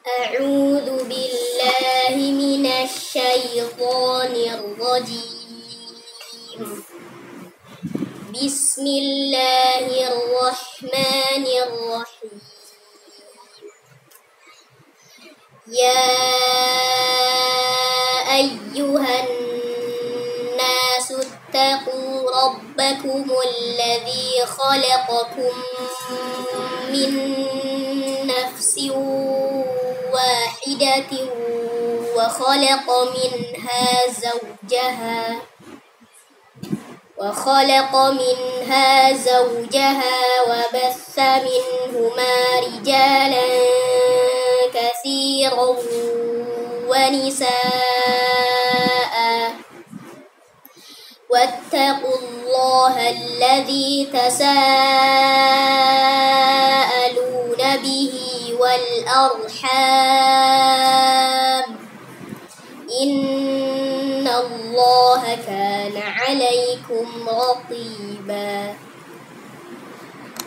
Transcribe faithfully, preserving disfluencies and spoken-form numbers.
أعوذ بالله من الشيطان الرجيم. بسم الله الرحمن الرحيم. يا أيها الناس اتقوا ربكم الذي خلقكم من نفس واحدة وخلق منها زوجها وخلق منها زوجها وبث منهما رجالا كثيرا ونساء واتقوا الله الذي تساءلون به والأرحام إن الله كان عليكم رقيبا.